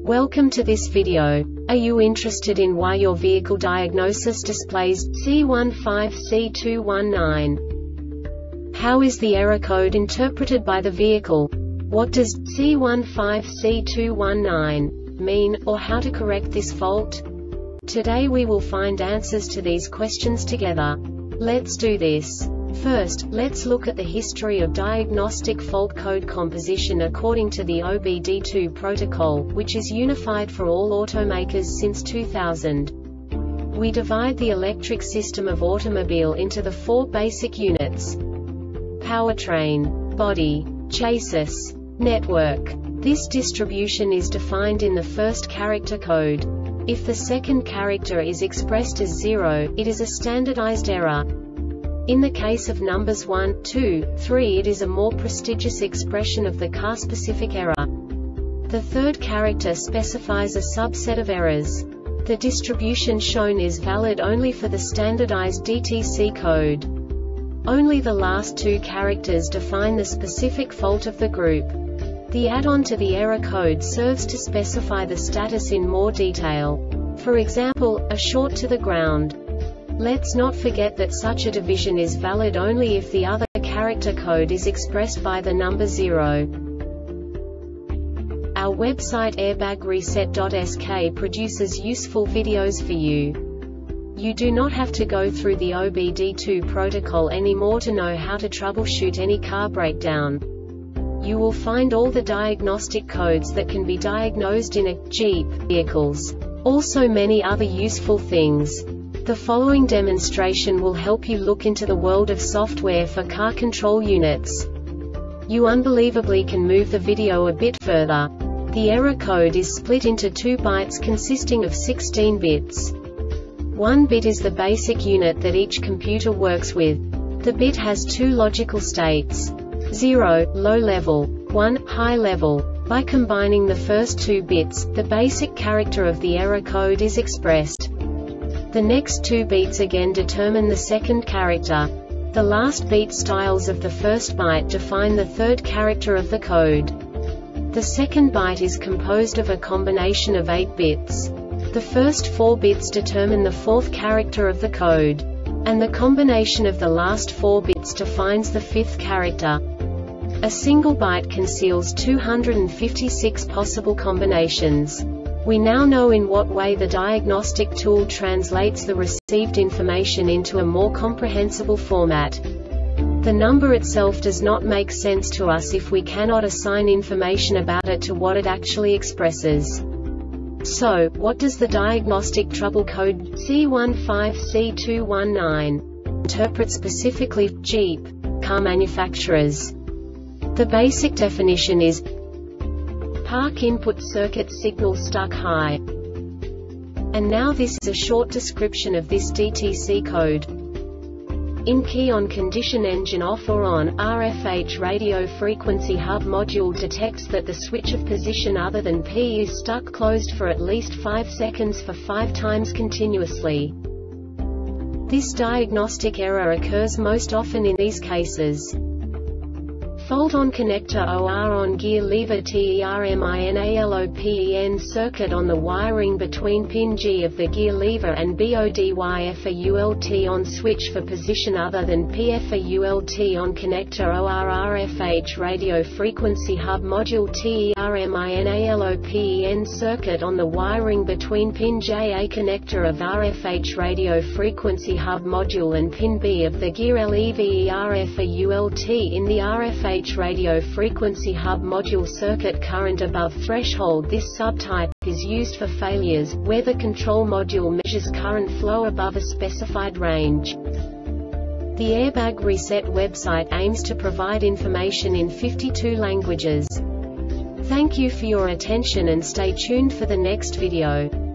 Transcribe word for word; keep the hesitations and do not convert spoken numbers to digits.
Welcome to this video. Are you interested in why your vehicle diagnosis displays C one five C two one nine? How is the error code interpreted by the vehicle? What does C one five C two one nine mean, or how to correct this fault? Today we will find answers to these questions together. Let's do this. First, let's look at the history of diagnostic fault code composition according to the O B D two protocol, which is unified for all automakers since two thousand. We divide the electric system of automobile into the four basic units: powertrain, body, chassis, network. This distribution is defined in the first character code. If the second character is expressed as zero, it is a standardized error. In the case of numbers one, two, three, it is a more prestigious expression of the car-specific error. The third character specifies a subset of errors. The distribution shown is valid only for the standardized D T C code. Only the last two characters define the specific fault of the group. The add-on to the error code serves to specify the status in more detail. For example, a short to the ground. Let's not forget that such a division is valid only if the other character code is expressed by the number zero. Our website airbag reset dot S K produces useful videos for you. You do not have to go through the O B D two protocol anymore to know how to troubleshoot any car breakdown. You will find all the diagnostic codes that can be diagnosed in a Jeep vehicles. Also many other useful things. The following demonstration will help you look into the world of software for car control units. You unbelievably can move the video a bit further. The error code is split into two bytes consisting of sixteen bits. One bit is the basic unit that each computer works with. The bit has two logical states: zero, low level, one, high level. By combining the first two bits, the basic character of the error code is expressed. The next two beats again determine the second character. The last beat styles of the first byte define the third character of the code. The second byte is composed of a combination of eight bits. The first four bits determine the fourth character of the code. And the combination of the last four bits defines the fifth character. A single byte conceals two hundred fifty-six possible combinations. We now know in what way the diagnostic tool translates the received information into a more comprehensible format. The number itself does not make sense to us if we cannot assign information about it to what it actually expresses. So, what does the diagnostic trouble code C one five C two one nine interpret specifically for Jeep car manufacturers? The basic definition is park input circuit signal stuck high. And now this is a short description of this D T C code. In key on condition engine off or on, R F H radio frequency hub module detects that the switch of position other than P is stuck closed for at least five seconds for five times continuously. This diagnostic error occurs most often in these cases: fault on connector O R on gear lever terminalopen circuit on the wiring between pin G of the gear lever and BODYFAULT on switch for position other than P. FAULT on connector O R R F H radio frequency hub module terminalopen circuit on the wiring between pin J. A connector of R F H radio frequency hub module and pin B of the gear LEVERFAULT in the R F H radio frequency hub module circuit current above threshold. This subtype is used for failures where the control module measures current flow above a specified range. The Airbag Reset website aims to provide information in fifty-two languages. Thank you for your attention and stay tuned for the next video.